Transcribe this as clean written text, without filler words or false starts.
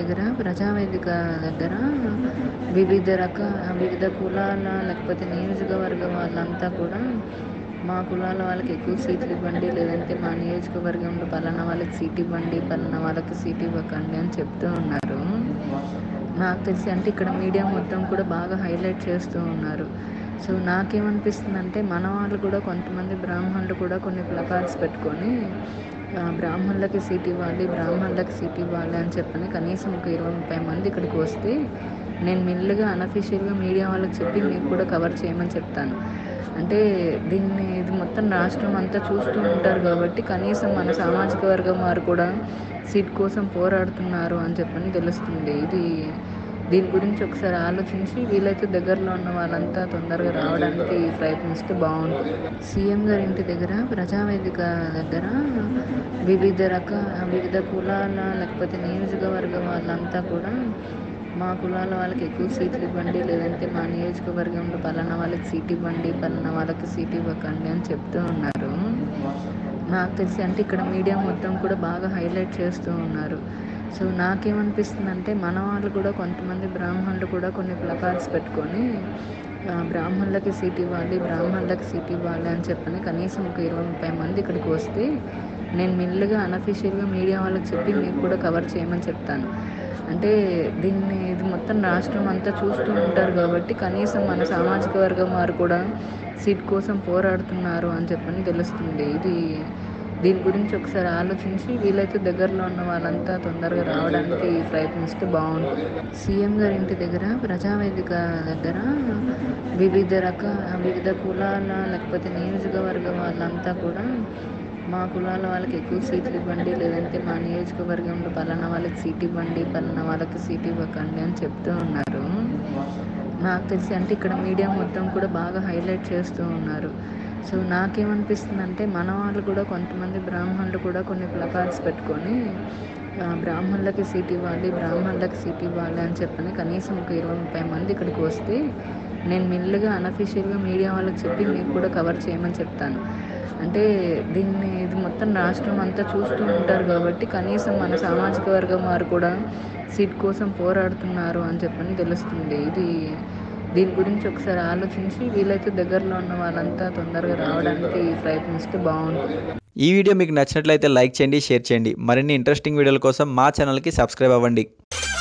దగ్గర ప్రజావేదిక దగ్గర వివిధ కులాల లేకపోతే నియోజకవర్గం వాళ్ళంతా కూడా మా కులాల వాళ్ళకి ఎక్కువ సీట్లు ఇవ్వండి, లేదంటే మా నియోజకవర్గంలో పలానా వాళ్ళకి సీట్ ఇవ్వండి, పలానా వాళ్ళకి సీట్ ఇవ్వకండి అని చెప్తూ ఉన్నారు. నాకు తెలిసి అంటే ఇక్కడ మీడియా మొత్తం కూడా బాగా హైలైట్ చేస్తూ ఉన్నారు. సో నాకేమనిపిస్తుందంటే మన వాళ్ళు కూడా కొంతమంది బ్రాహ్మణులు కూడా కొన్ని ప్లకార్డ్స్ పెట్టుకొని బ్రాహ్మణులకి సీట్ ఇవ్వాలి, బ్రాహ్మణులకి సీట్ ఇవ్వాలి అని చెప్పని కనీసం ఒక 20-30 మంది ఇక్కడికి వస్తే నేను మెల్లిగా అనఫీషియల్‌గా మీడియా వాళ్ళకి చెప్పి మీకు కూడా కవర్ చేయమని చెప్తాను. అంటే ఇది మొత్తం రాష్ట్రం అంతా చూస్తూ ఉంటారు కాబట్టి కనీసం మన సామాజిక వర్గం వారు కూడా సీట్ కోసం పోరాడుతున్నారు అని చెప్పని తెలుస్తుంది. దీని గురించి ఒకసారి ఆలోచించి వీలైతే దగ్గరలో ఉన్న వాళ్ళంతా తొందరగా రావడానికి ప్రయత్నిస్తే బావుంటుంది. సీఎం గారి ఇంటి దగ్గర ప్రజావేదిక దగ్గర వివిధ కులాల లేకపోతే నియోజకవర్గం వాళ్ళంతా కూడా మా కులాల వాళ్ళకి ఎక్కువ సీట్లు ఇవ్వండి, లేదంటే మా నియోజకవర్గంలో పలానా వాళ్ళకి సీట్ ఇవ్వండి, పలానా వాళ్ళకి సీట్ ఇవ్వకండి అని చెప్తూ ఉన్నారు. నాకు తెలిసి అంటే ఇక్కడ మీడియా మొత్తం కూడా బాగా హైలైట్ చేస్తూ ఉన్నారు. సో నాకేమనిపిస్తుందంటే మన వాళ్ళు కూడా కొంతమంది బ్రాహ్మణులు కూడా కొన్ని ప్లకార్డ్స్ పెట్టుకొని బ్రాహ్మణులకి సీట్ ఇవ్వాలి, బ్రాహ్మణులకి సీట్ ఇవ్వాలి అని చెప్పని కనీసం ఒక 20-30 మంది ఇక్కడికి వస్తే నేను మెల్లిగా అనఫీషియల్‌గా మీడియా వాళ్ళకి చెప్పి మీకు కూడా కవర్ చేయమని చెప్తాను. అంటే ఇది మొత్తం రాష్ట్రం అంతా చూస్తూ ఉంటారు కాబట్టి కనీసం మన సామాజిక వర్గం వారు కూడా సీట్ కోసం పోరాడుతున్నారు అని చెప్పని తెలుస్తుంది. దీని గురించి ఒకసారి ఆలోచించి వీలైతే దగ్గరలో ఉన్న వాళ్ళంతా తొందరగా రావడానికి ప్రయత్నిస్తే బావుంటుంది. సీఎం గారి ఇంటి దగ్గర ప్రజావేదిక దగ్గర వివిధ కులాల లేకపోతే నియోజకవర్గం వాళ్ళంతా కూడా మా కులాల వాళ్ళకి ఎక్కువ సీట్లు ఇవ్వండి, లేదంటే మా నియోజకవర్గంలో పలానా వాళ్ళకి సీట్ ఇవ్వండి, పలానా వాళ్ళకి సీట్ ఇవ్వకండి అని చెప్తూ ఉన్నారు. నాకు తెలిసి అంటే ఇక్కడ మీడియా మొత్తం కూడా బాగా హైలైట్ చేస్తూ ఉన్నారు. సో నాకేమనిపిస్తుందంటే మన వాళ్ళు కూడా కొంతమంది బ్రాహ్మణులు కూడా కొన్ని ప్లకార్డ్స్ పెట్టుకొని బ్రాహ్మణులకి సీట్ ఇవ్వాలి, బ్రాహ్మణులకి సీట్ ఇవ్వాలి అని చెప్పని కనీసం ఒక 20-30 మంది ఇక్కడికి వస్తే నేను మెల్లిగా అనఫీషియల్‌గా మీడియా వాళ్ళకి చెప్పి మీకు కూడా కవర్ చేయమని చెప్తాను. అంటే ఇది మొత్తం రాష్ట్రం అంతా చూస్తూ ఉంటారు కాబట్టి కనీసం మన సామాజిక వర్గం వారు కూడా సీట్ కోసం పోరాడుతున్నారు అని చెప్పని తెలుస్తుంది. దీని గురించి ఒకసారి ఆలోచించి వీలైతే దగ్గరలో ఉన్న వాళ్ళంతా తొందరగా రావడానికి ప్రయత్నిస్తే బావుంటుంది. ఈ వీడియో మీకు నచ్చినట్లయితే లైక్ చేయండి, షేర్ చేయండి. మరిన్ని ఇంట్రెస్టింగ్ వీడియోల కోసం మా ఛానల్‌కి సబ్స్క్రైబ్ అవ్వండి.